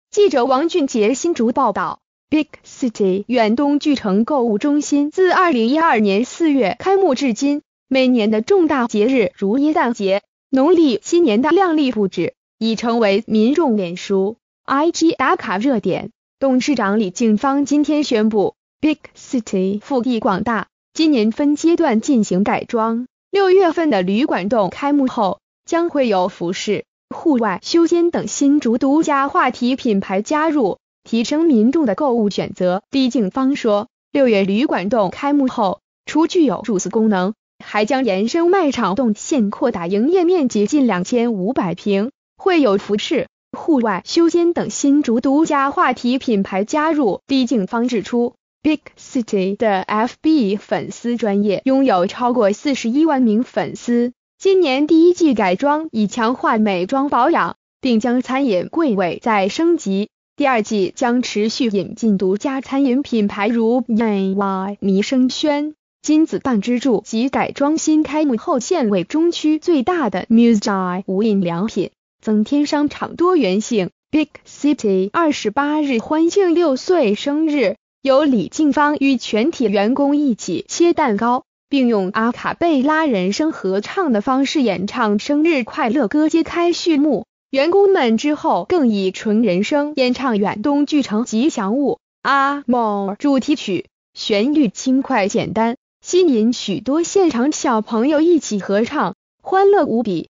记者王俊杰新竹报道。Big City 远东巨城购物中心自2012年4月开幕至今，每年的重大节日如耶诞节、农历新年的亮丽布置，已成为民众脸书、IG 打卡热点。董事长李静芳今天宣布 ，Big City 腹地广大，今年分阶段进行改装。6月份的旅馆洞开幕后，将会有服饰、户外休闲等新竹独家话题品牌加入，提升民众的购物选择。李静芳说，6月旅馆洞开幕后，除具有住宿功能，还将延伸卖场动线，扩大营业面积近2500平，会有服饰、户外休闲等新竹独家话题品牌加入。李静芳指出，Big City 的 FB 粉丝专页拥有超过41万名粉丝。今年第一季改装以强化美妆保养，并将餐饮柜位再升级。第二季将持续引进独家餐饮品牌如 YY 弥生轩、金子棒之助及改装新开幕后县委中区最大的 Muse 无印良品，增添商场多元性。Big City 28日欢庆6岁生日，由李静芳与全体员工一起切蛋糕，并用阿卡贝拉人声合唱的方式演唱生日快乐歌揭开序幕。员工们之后更以纯人声演唱远东巨城吉祥物阿莫主题曲，旋律轻快简单，吸引许多现场小朋友一起合唱，欢乐无比。